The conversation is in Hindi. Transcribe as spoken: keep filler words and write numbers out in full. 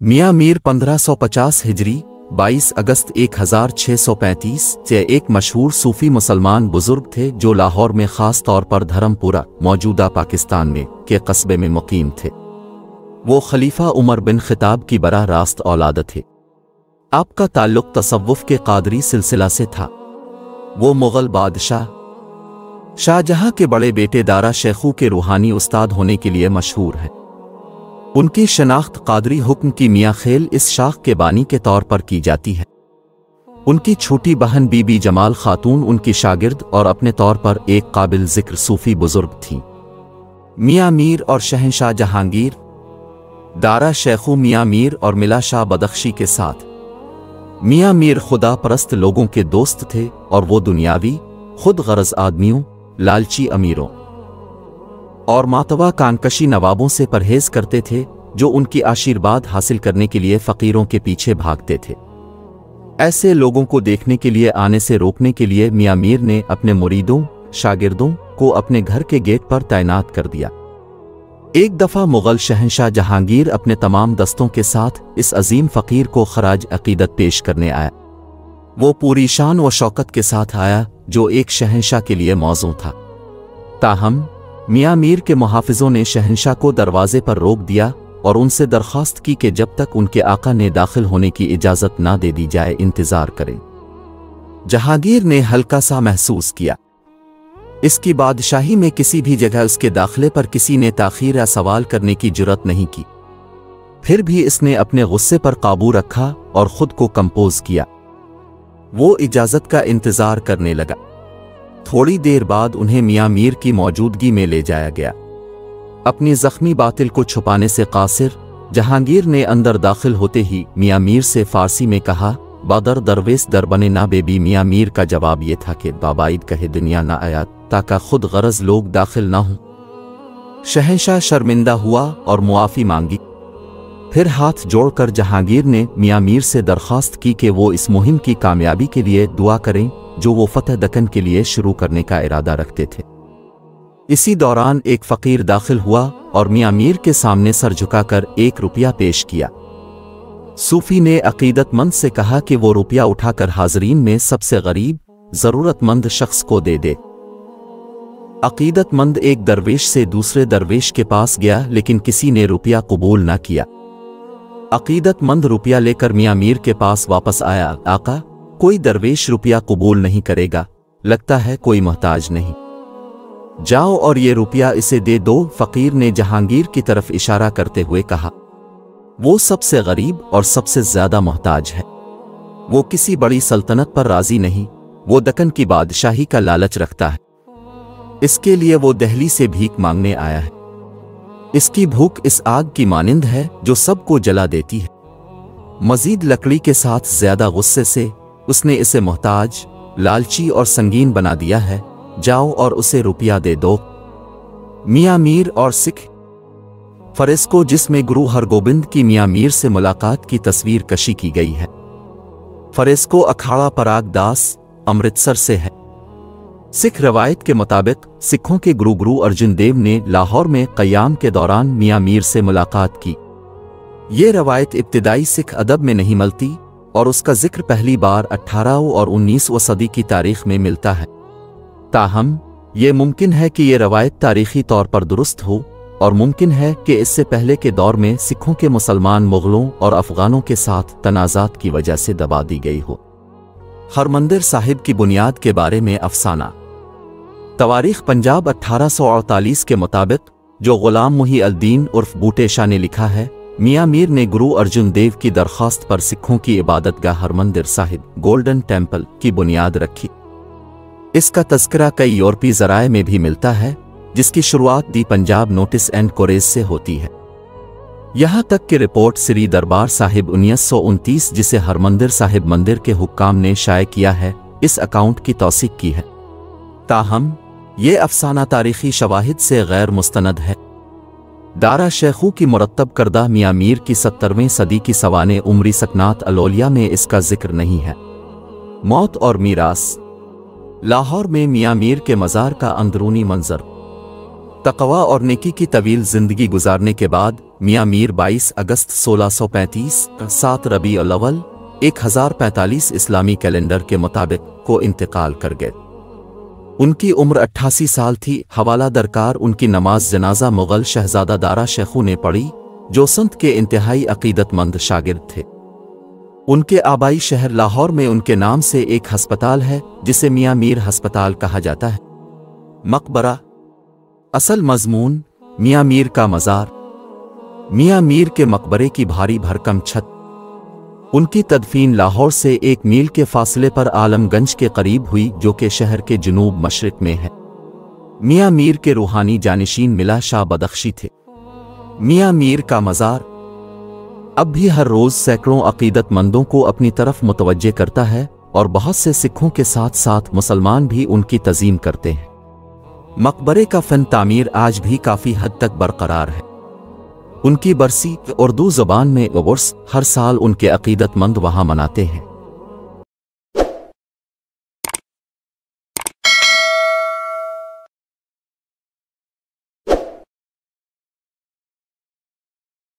मियां मीर पंद्रह सौ पचास हिजरी बाईस अगस्त एक हज़ार छह सौ पैंतीस से एक मशहूर सूफी मुसलमान बुजुर्ग थे जो लाहौर में ख़ास तौर पर धर्मपुरा मौजूदा पाकिस्तान में के कस्बे में मुकीम थे। वो खलीफा उमर बिन खिताब की बराह रास्त औलाद थे। आपका ताल्लुक तसव्वुफ़ के कादरी सिलसिला से था। वो मुग़ल बादशाह शाहजहां के बड़े बेटे दारा शेखू के रूहानी उस्ताद होने के लिए मशहूर है। उनकी शनाख्त कादरी हुक्म की मियाँ खेल इस शाख के बानी के तौर पर की जाती है। उनकी छोटी बहन बीबी जमाल खातून उनकी शागिर्द और अपने तौर पर एक काबिल जिक्र सूफी बुजुर्ग थीं। मियाँ मीर और शहंशाह जहांगीर दारा शेखू मियाँ मीर और मिला शाह बदख्शी के साथ। मियाँ मीर खुदा परस्त लोगों के दोस्त थे और वो दुनियावी खुद गरज आदमियों, लालची अमीरों और मातवा कानकशी नवाबों से परहेज करते थे जो उनकी आशीर्वाद हासिल करने के लिए फ़कीरों के पीछे भागते थे। ऐसे लोगों को देखने के लिए आने से रोकने के लिए मियाँ मीर ने अपने मुरीदों शागिर्दों को अपने घर के गेट पर तैनात कर दिया। एक दफ़ा मुग़ल शहंशाह जहांगीर अपने तमाम दस्तों के साथ इस अजीम फ़कीर को खराज अक़ीदत पेश करने आया। वो पूरी शान व शौकत के साथ आया जो एक शहंशाह के लिए मौजू था। ताहम मियाँ मीर के मुहाफ़िज़ों ने शहंशाह को दरवाजे पर रोक दिया और उनसे दरख्वास्त की कि जब तक उनके आका ने दाखिल होने की इजाज़त ना दे दी जाए इंतज़ार करें। जहांगीर ने हल्का सा महसूस किया। इसकी बादशाही में किसी भी जगह उसके दाखिले पर किसी ने ताख़ीर या सवाल करने की जुर्रत नहीं की। फिर भी इसने अपने गुस्से पर काबू रखा और ख़ुद को कंपोज किया। वो इजाज़त का इंतज़ार करने लगा। थोड़ी देर बाद उन्हें मियाँ मीर की मौजूदगी में ले जाया गया। अपनी ज़ख्मी बातिल को छुपाने से कासिर जहांगीर ने अंदर दाखिल होते ही मियाँ मीर से फ़ारसी में कहा, बादर दरवेश दर बने ना बेबी। मियाँ मीर का जवाब ये था कि बाबाइद कहे दुनिया ना आया ताका खुद गरज लोग दाखिल ना हों। शहंशाह शर्मिंदा हुआ और मुआफ़ी मांगी। फिर हाथ जोड़कर जहांगीर ने मियाँ मीर से दरख्वास्त की कि वो इस मुहिम की कामयाबी के लिए दुआ करें जो वो फ़तह दक्कन के लिए शुरू करने का इरादा रखते थे। इसी दौरान एक फ़कीर दाखिल हुआ और मियाँ मीर के सामने सर झुकाकर एक रुपया पेश किया। सूफी ने अक़ीदतमंद से कहा कि वो रुपया उठाकर हाज़रीन में सबसे गरीब ज़रूरतमंद शख्स को दे दे। अक़ीदतमंद एक दरवेश से दूसरे दरवेश के पास गया लेकिन किसी ने रुपया कबूल न किया। अक़ीदतमंद रुपया लेकर मियाँ मीर के पास वापस आया। आका, कोई दरवेश रुपया कबूल नहीं करेगा, लगता है कोई मोहताज नहीं। जाओ और ये रुपया इसे दे दो। फ़कीर ने जहांगीर की तरफ इशारा करते हुए कहा, वो सबसे गरीब और सबसे ज़्यादा मोहताज है। वो किसी बड़ी सल्तनत पर राज़ी नहीं, वो दक्कन की बादशाही का लालच रखता है। इसके लिए वो दिल्ली से भीख मांगने आया है। इसकी भूख इस आग की मानिंद है जो सबको जला देती है। मज़ीद लकड़ी के साथ ज़्यादा गुस्से से उसने इसे मोहताज, लालची और संगीन बना दिया है। जाओ और उसे रुपया दे दो। मियाँ मीर और सिख फ़रेस्को जिसमें गुरु हरगोबिंद की मियाँ मीर से मुलाकात की तस्वीर कशी की गई है। फ़रेस्को अखाड़ा पराग दास अमृतसर से है। सिख रवायत के मुताबिक सिखों के गुरु गुरु अर्जुन देव ने लाहौर में क़याम के दौरान मियाँ मीर से मुलाकात की। ये रवायत इब्तिदाई सिख अदब में नहीं मिलती और उसका जिक्र पहली बार अठारहवीं और उन्नीसवीं सदी की तारीख में मिलता है। ताहम ये मुमकिन है कि ये रवायत तारीख़ी तौर पर दुरुस्त हो और मुमकिन है कि इससे पहले के दौर में सिखों के मुसलमान मुग़लों और अफ़गानों के साथ तनाज़ात की वजह से दबा दी गई हो। हरमंदिर साहिब की बुनियाद के बारे में अफसाना। तवारीख़ पंजाब अठारह सौ अड़तालीस के मुताबिक जो ग़ुलाम मुही अल-दीन उर्फ बूटे शाह ने लिखा है, मियाँ मीर ने गुरु अर्जुन देव की दरख्वास्त पर सिखों की इबादतगाह हरमंदिर साहिब गोल्डन टेम्पल की बुनियाद रखी। इसका तज़किरा कई यूरोपीय ज़राए में भी मिलता है जिसकी शुरुआत the Punjab notes and queries से होती है। यहाँ तक कि रिपोर्ट श्री दरबार साहिब उन्नीस सौ उनतीस जिसे हरमंदिर साहिब मंदिर के हुक्काम ने शाये किया है, इस अकाउंट की तौसीक़ की है। ताहम ये अफसाना तारीख़ी शवाहिद से गैर मुस्तनद है। दारा शेखू की मुरत्तब करदा मियाँ मीर की सत्तरवीं सदी की सवाने उमरी सकनात अलोलिया में इसका जिक्र नहीं है। मौत और मीरास। लाहौर में मियाँ मीर के मज़ार का अंदरूनी मंजर। तक़वा और नेकी की तवील ज़िंदगी गुजारने के बाद मियाँ मीर बाईस अगस्त सोलह सौ पैंतीस सात रबी अल-अव्वल एक हज़ार पैंतालीस इस्लामी कैलेंडर के मुताबिक को इंतकाल कर गए। उनकी उम्र अट्ठासी साल थी। हवाला दरकार उनकी नमाज जनाजा मुगल शहजादा दारा शेखू ने पढ़ी, जो संत के इंतहाई अकीदतमंद शागिर्द थे। उनके आबाई शहर लाहौर में उनके नाम से एक हस्पताल है, जिसे मियाँ मीर हस्पताल कहा जाता है। मकबरा। असल मजमून: मियाँ मीर का मज़ार। मियाँ मीर के मकबरे की भारी भरकम छत। उनकी तदफीन लाहौर से एक मील के फासले पर आलमगंज के करीब हुई, जो कि शहर के जुनूब मशरिक में है। मियाँ मीर के रूहानी जानिशीन मिला शाह बदख्शी थे। मियाँ मीर का मज़ार अब भी हर रोज़ सैकड़ों अकीदतमंदों को अपनी तरफ मुतवज्जे करता है, और बहुत से सिखों के साथ साथ मुसलमान भी उनकी तज़ीम करते हैं। मकबरे का फ़न तामीर आज भी काफ़ी हद तक बरकरार है। उनकी बरसी उर्दू ज़बान में उर्स हर साल उनके अकीदतमंद वहाँ मनाते हैं।